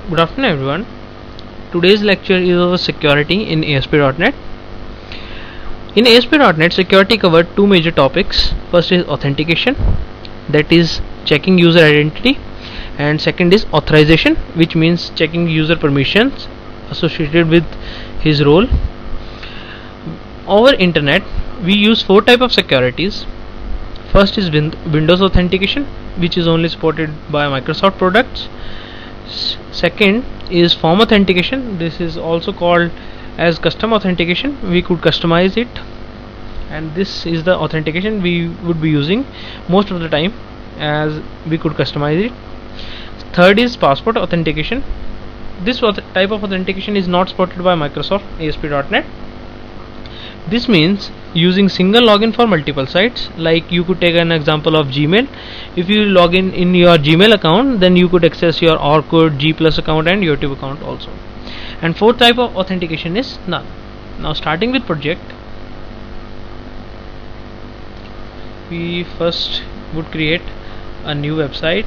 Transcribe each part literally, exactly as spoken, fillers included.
Good afternoon everyone. Today's lecture is over security in A S P dot net. In A S P dot net, security covered two major topics. First is authentication, that is checking user identity, and second is authorization, which means checking user permissions associated with his role. Over internet, we use four types of securities. First is win Windows authentication, which is only supported by Microsoft products. S second is form authentication. This is also called as custom authentication. We could customize it, and this is the authentication we would be using most of the time, as we could customize it. Third is passport authentication. This type of authentication is not supported by Microsoft A S P dot net. This means using single login for multiple sites. Like you could take an example of Gmail. If you log in in your Gmail account, then you could access your Orkut, G Plus account and YouTube account also. And fourth type of authentication is none. Now starting with project, we first would create a new website.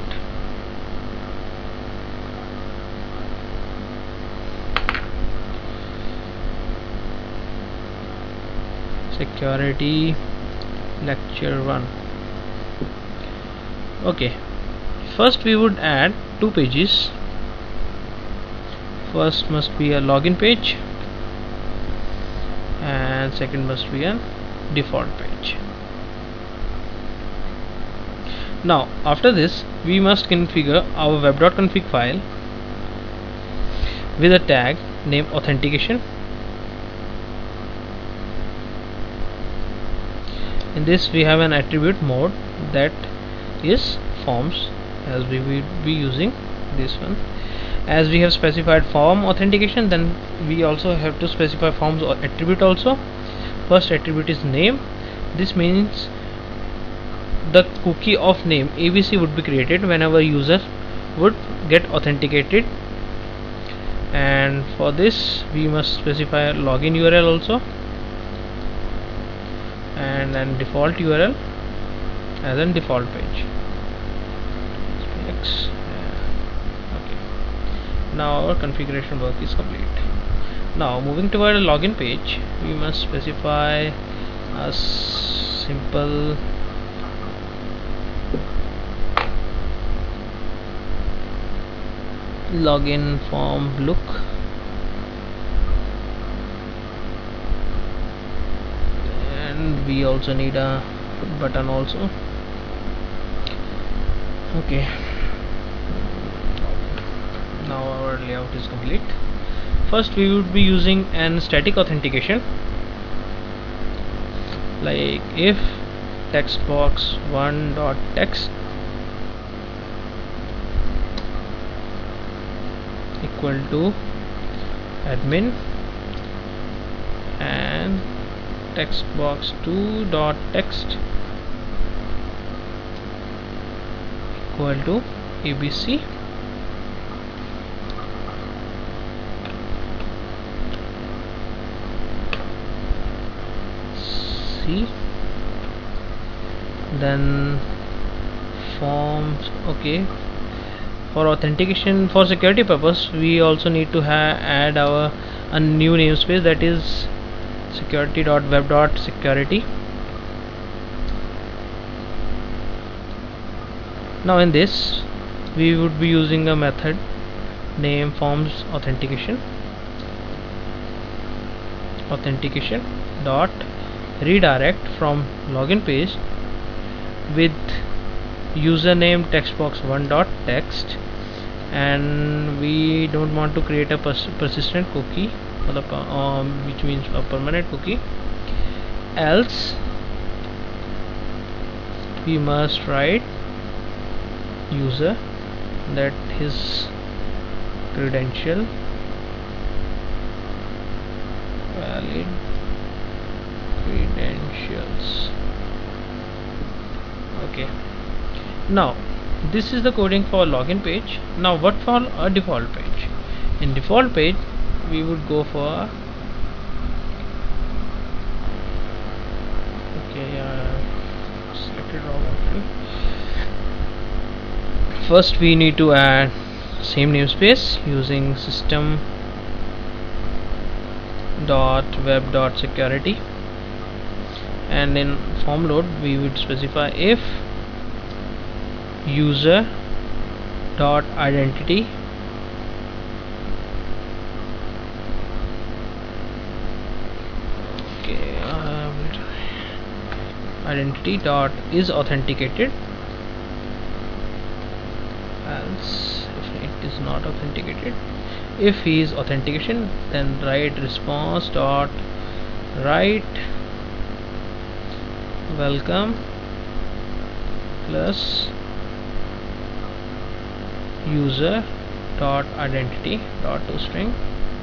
Security lecture one. Okay, first we would add two pages. First must be a login page, and second must be a default page. Now after this, we must configure our web.config file with a tag named authentication. In this we have an attribute mode, that is forms, as we will be using this one. As we have specified form authentication, then we also have to specify forms or attribute also. First attribute is name. This means the cookie of name A B C would be created whenever user would get authenticated, and for this we must specify a login U R L also, and then default U R L as a default page. Next. Okay. Now our configuration work is complete. Now moving toward a login page, we must specify a simple login form look. We also need a button also. Okay, now our layout is complete. First we would be using an static authentication, like if text box one dot text equal to admin and text box two dot text equal to A B C. C. Then forms. Okay, for authentication, for security purpose, we also need to ha add our a new namespace, that is security.web.security. Now in this we would be using a method named forms authentication authentication dot redirect from login page with username textbox one dot text, and we don't want to create a pers persistent cookie, um, which means a permanent cookie. Else we must write user, that his credential valid credentials. Okay, now this is the coding for login page. Now what for a default page? In default page we would go for okay uh, selected wrong option. First we need to add same namespace using system dot web dot security, and in form load we would specify if user dot identity okay uh, identity dot is authenticated, else if it is not authenticated. If he is authentication, then write response dot write welcome plus user dot identity dot toString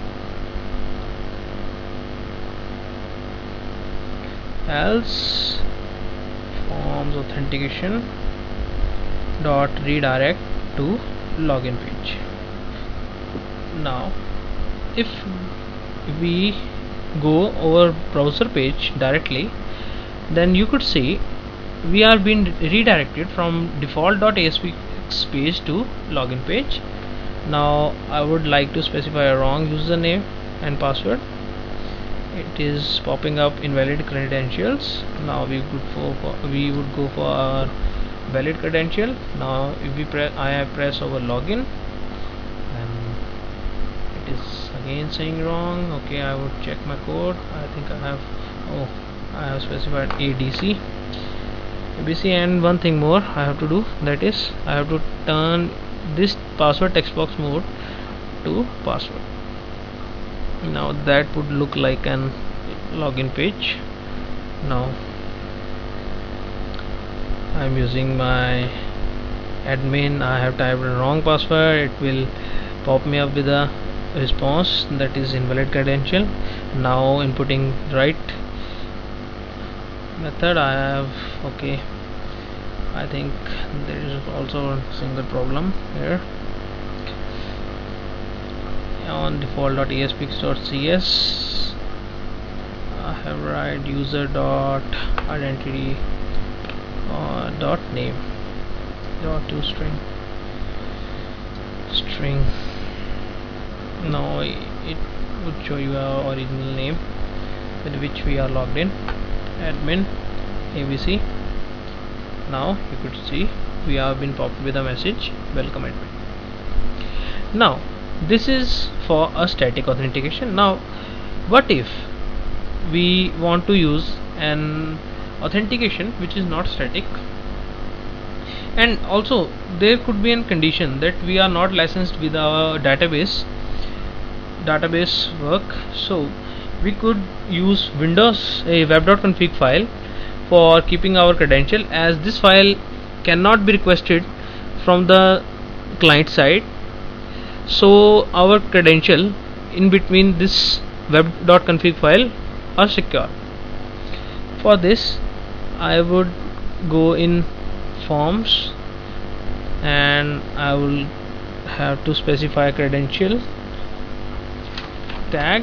else forms authentication dot redirect to login page. Now if we go over browser page directly, then you could see we are being redirected from default.aspx page to login page. Now I would like to specify a wrong username and password. It is popping up invalid credentials. Now we would for, for we would go for our valid credential. Now if we press I have pressed over login, and it is again saying wrong. Okay, I would check my code. I think I have oh I have specified A D C A B C, and one thing more I have to do, that is I have to turn this password text box mode to password. Now that would look like an login page. Now I'm using my admin. I have typed a wrong password. It will pop me up with a response that is invalid credential. Now inputting right method, I have okay I think there is also a single problem here. On default.aspx.cs I have write user dot identity uh, dot name dot toString string. Now it would show you our original name with which we are logged in, admin A B C. Now you could see we have been popped with a message, welcome admin. Now this is for a static authentication. Now what if we want to use an authentication which is not static, and also there could be a condition that we are not licensed with our database database work, so we could use Windows a web.config file for keeping our credential, as this file cannot be requested from the client side, so our credential in between this web.config file are secure. For this I would go in forms and I will have to specify credential tag,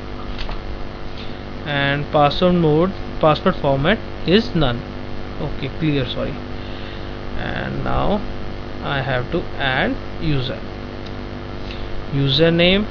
and password mode password format is none. Okay, clear, sorry. And now I have to add user username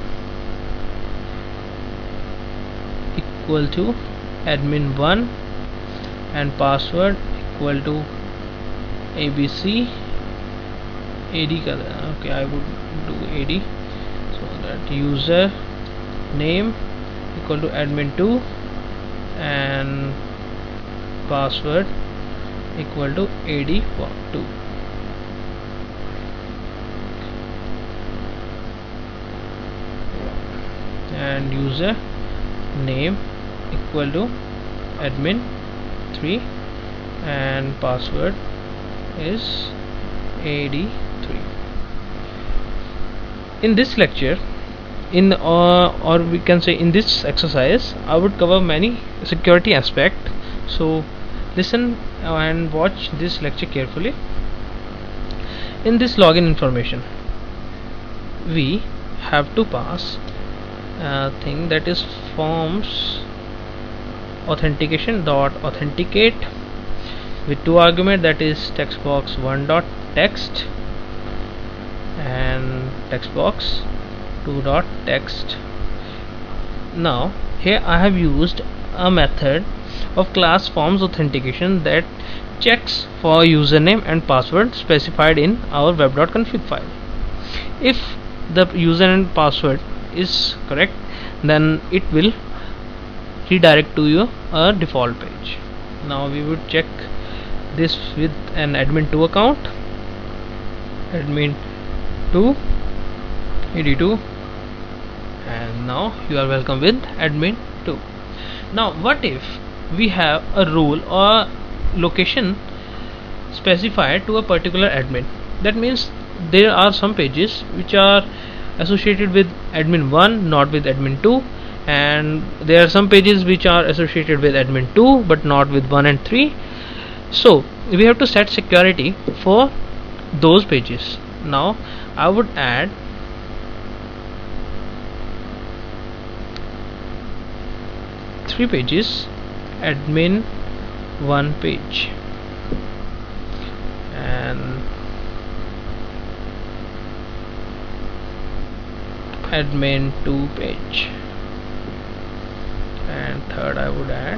equal to admin one and password equal to abc ad. Okay, I would do ad, so that user name equal to admin two and password equal to ad two. And user name equal to admin three and password is A D three. In this lecture, in uh, or we can say in this exercise, I would cover many security aspects, so listen and watch this lecture carefully. In this login information, we have to pass a thing that is forms authentication dot authenticate with two argument, that is text box one dot text and text box two dot text. Now here I have used a method of class forms authentication that checks for username and password specified in our web.config file. If the user and password is correct, then it will redirect to your uh, default page. Now we would check this with an admin two account, admin two E D two, and now you are welcome with admin two. Now what if we have a role or location specified to a particular admin? That means there are some pages which are associated with admin one, not with admin two, and there are some pages which are associated with admin two but not with one and three. So we have to set security for those pages. Now I would add three pages, admin one page and admin two page, and third I would add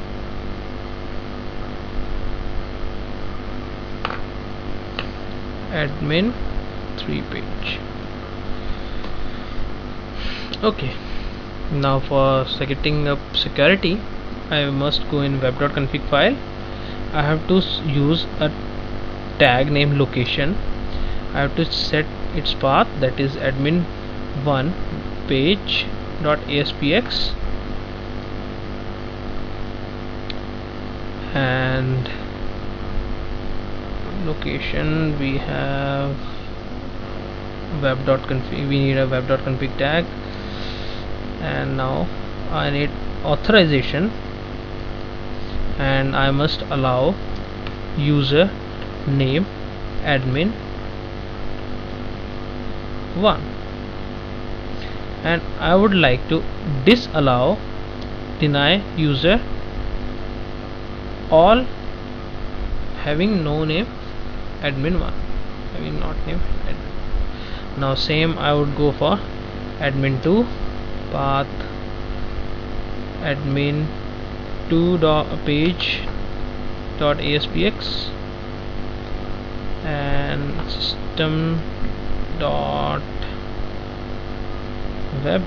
admin three page. Okay, now for setting up security, I must go in web.config file. I have to use a tag named location. I have to set its path, that is admin one page dot aspx, and location we have web.config, we need a web.config tag. And now I need authorization, and I must allow user name admin one, and I would like to disallow deny user all having no name admin one, having not name admin. Now same I would go for admin two, path admin two dot page dot aspx, and system dot web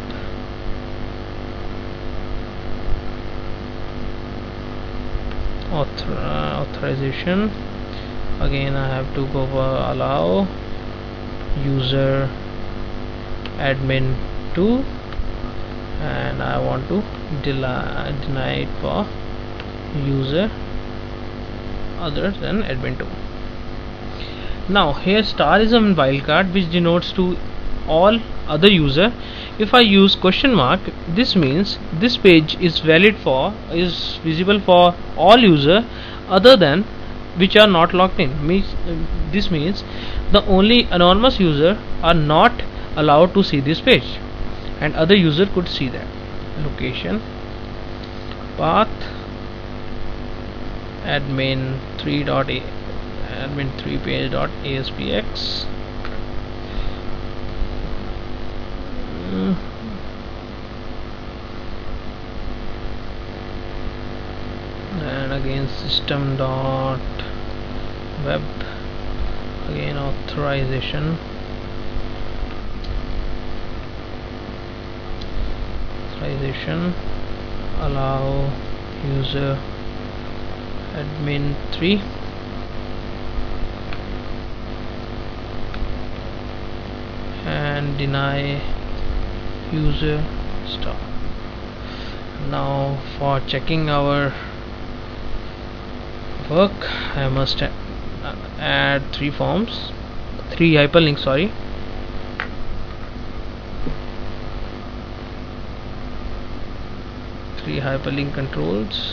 author uh, authorization. Again I have to go for allow user admin two, and I want to deny it for user other than admin two. Now here star is a wildcard which denotes to all other user. If I use question mark, this means this page is valid for, is visible for all user other than which are not logged in. Means this means the only anonymous user are not allowed to see this page, and other user could see that. Location path admin three dot a admin three page dot aspx, mm. and again system dot web, again authorization, authorization allow user admin three, and deny user star. Now for checking our work, I must add three forms, three hyperlinks, sorry, three hyperlink controls,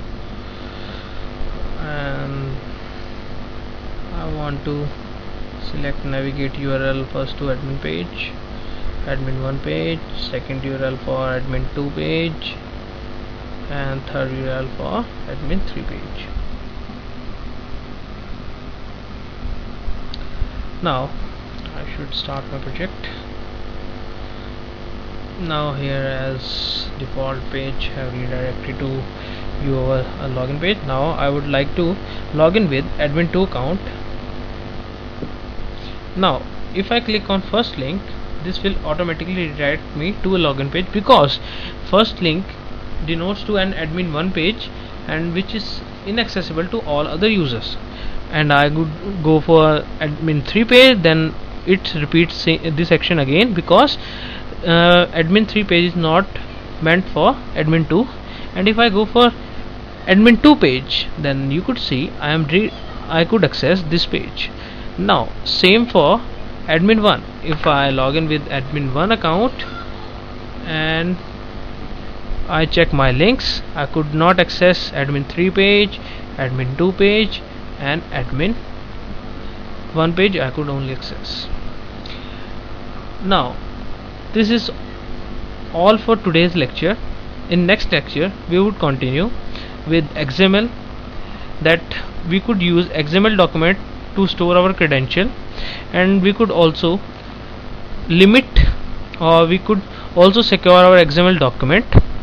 and I want to select navigate U R L first to admin page, admin one page, second U R L for admin two page, and third U R L for admin three page. Now I should start my project. Now here as default page have redirected to your uh, login page. Now I would like to log in with admin two account. Now if I click on first link, this will automatically redirect me to a login page, because first link denotes to an admin one page and which is inaccessible to all other users, and I would go for admin three page, then it repeats this action again, because uh, admin three page is not meant for admin two. And if I go for admin two page, then you could see I am re I could access this page. Now same for admin one. If I log in with admin one account and I check my links, I could not access admin three page, admin two page, and admin one page I could only access. Now this is all for today's lecture. In next lecture we would continue with X M L, that we could use X M L document to store our credential, and we could also limit, or we could also secure our X M L document.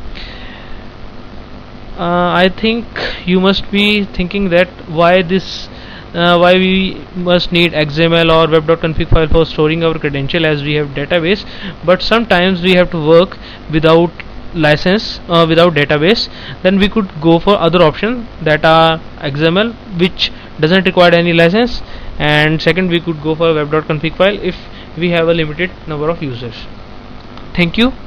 uh, I think you must be thinking that why this uh, why we must need X M L or web.config file for storing our credential, as we have database. But sometimes we have to work without license, uh, without database. Then we could go for other option, that are X M L, which doesn't require any license, and second we could go for web.config file if we have a limited number of users. Thank you.